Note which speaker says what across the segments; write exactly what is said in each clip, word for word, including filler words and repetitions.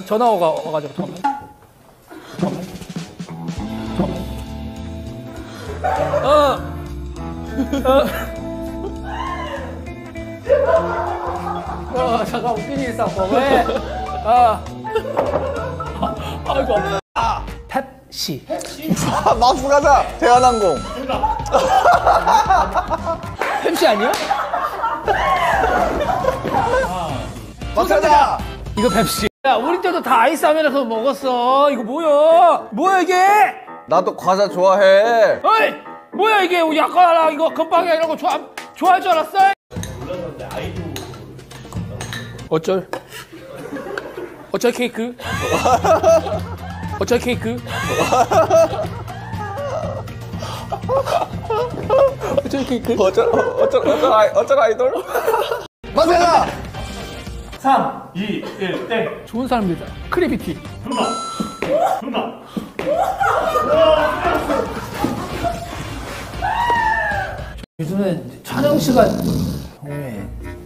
Speaker 1: 전화가 와가지고 잠깐만. 어. 어. 어, 잠깐 웃기니 있어. 왜? 아. 아이고. 아. 펩시.
Speaker 2: 아, 막스 가자. 대한항공.
Speaker 1: 펩시 아니야?
Speaker 2: 막스 가자.
Speaker 1: 이거 펩시. 야, 우리 때도 다 아이스 아메리카노 먹었어. 이거 뭐야? 뭐야 이게?
Speaker 2: 나도 과자 좋아해.
Speaker 1: 어이! 뭐야 이게? 약과랑 이거 건빵이야 이런 거 좋아, 좋아할 줄 알았어? 어쩔? 어쩔 케이크? 어쩔 케이크? 어쩔 케이크?
Speaker 2: 어쩔 어쩔 어쩔 아이 어쩔 아이돌? 막스 가자.
Speaker 3: 삼, 이, 일, 땡.
Speaker 1: 좋은 사람들이다. 크래비티.
Speaker 3: 정답. 정답.
Speaker 1: 요즘엔 촬영 시간 왜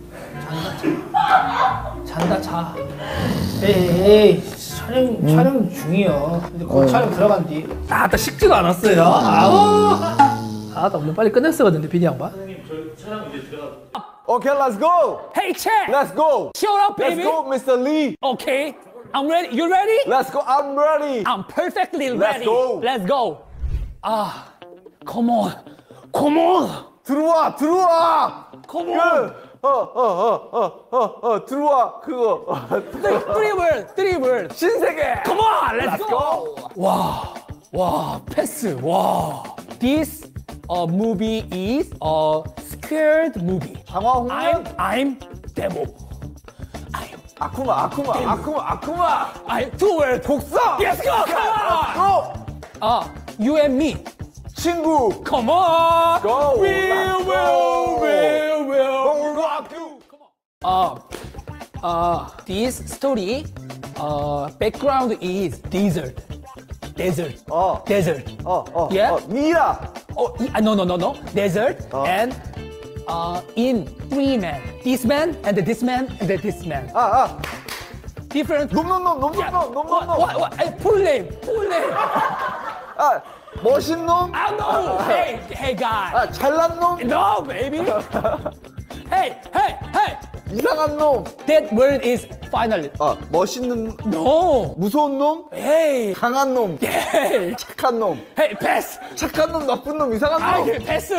Speaker 1: 잔다 잔다 자. 에이, 에이 촬영 음. 촬영 중이요. 근데 곧 어. 촬영 들어간디. 아나 식지도 않았어요. 아우. 아나 오늘 빨리 끝냈어야 되는데 비니 양반.
Speaker 3: 선생님 저 촬영 이제 들어가.
Speaker 2: Okay, let's go.
Speaker 1: Hey, check.
Speaker 2: Let's go.
Speaker 1: Shut up, baby.
Speaker 2: Let's go, Mister Lee.
Speaker 1: Okay, I'm ready. You ready?
Speaker 2: Let's go. I'm ready.
Speaker 1: I'm perfectly
Speaker 2: Let's
Speaker 1: ready.
Speaker 2: go.
Speaker 1: Let's go. 아, come on, come on,
Speaker 2: 들어와, 들어와.
Speaker 1: come on.
Speaker 2: 그, 어, 어, 어, 어, 어, 어, 들어와. 그거.
Speaker 1: Three words, three words.
Speaker 2: 신세계.
Speaker 1: Come on, let's,
Speaker 2: Let's
Speaker 1: go.
Speaker 2: go.
Speaker 1: 와, 와, 패스. 와. This uh, movie is a scared movie.
Speaker 2: 장화홍련.
Speaker 1: I'm, I'm demo. I'm,
Speaker 2: 아쿠마, 아쿠마, 아쿠마, 아쿠마.
Speaker 1: I'm two words.
Speaker 2: 독사.
Speaker 1: Let's go. Come on.
Speaker 2: Go.
Speaker 1: 아, you and me.
Speaker 2: 친구.
Speaker 1: Come on.
Speaker 2: Go.
Speaker 1: We
Speaker 2: Let's
Speaker 1: will,
Speaker 2: go.
Speaker 1: we will.
Speaker 2: Don't rock you.
Speaker 1: Uh, uh, this story, uh, background is desert. Desert.
Speaker 2: 어.
Speaker 1: Desert.
Speaker 2: 어, 어.
Speaker 1: Yeah?
Speaker 2: 어, 미라.
Speaker 1: Oh, uh, no, no, no, no. Desert.
Speaker 2: 어.
Speaker 1: And uh, in three men. This man and this man and this man.
Speaker 2: 아, 아.
Speaker 1: Different.
Speaker 2: 놈놈놈, 놈놈놈,
Speaker 1: Yeah. What,
Speaker 2: 놈놈놈.
Speaker 1: what, what? Uh, full name. Full name.
Speaker 2: 아, 멋진 놈.
Speaker 1: I know. Hey, hey, guy.
Speaker 2: 아, 잘난 놈.
Speaker 1: No, baby. Hey, hey, hey.
Speaker 2: 이상한 놈.
Speaker 1: That word is final.
Speaker 2: 아, 멋있는,
Speaker 1: No.
Speaker 2: 무서운 놈.
Speaker 1: Hey.
Speaker 2: 강한 놈.
Speaker 1: Hey.
Speaker 2: 착한 놈.
Speaker 1: Hey, pass.
Speaker 2: 착한 놈, 나쁜 놈, 이상한
Speaker 1: 아,
Speaker 2: 놈.
Speaker 1: 이게 패스.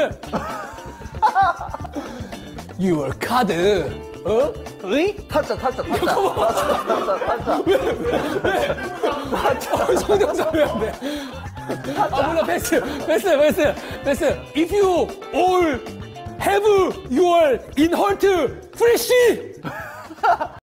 Speaker 1: Your card. 어? 으이?
Speaker 2: 타짜, 타짜, 타짜. 타짜, 타짜, 타짜.
Speaker 1: 왜? 왜? 왜? 성대모사 왜안 돼? 아, 몰라, 패스. 패스, 패스, 패스. If you all have your in heart fresh.